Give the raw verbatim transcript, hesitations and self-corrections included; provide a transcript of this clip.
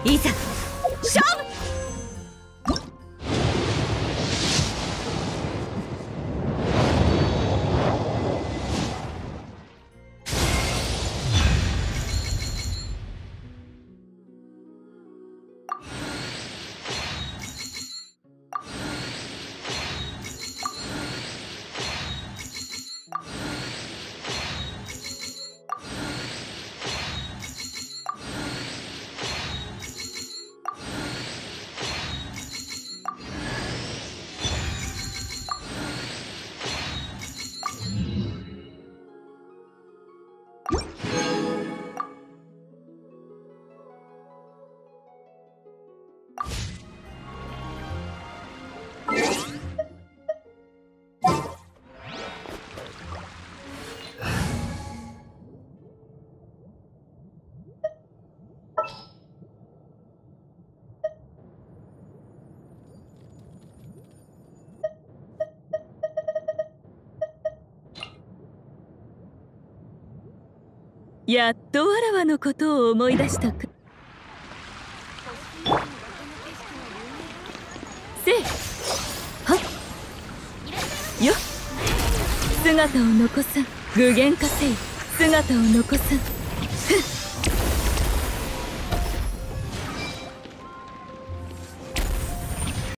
いざ勝負。やっとわらわのことを思い出したか。せいはっよっ、姿を残さん。具現化せい。姿を残さん。ふっ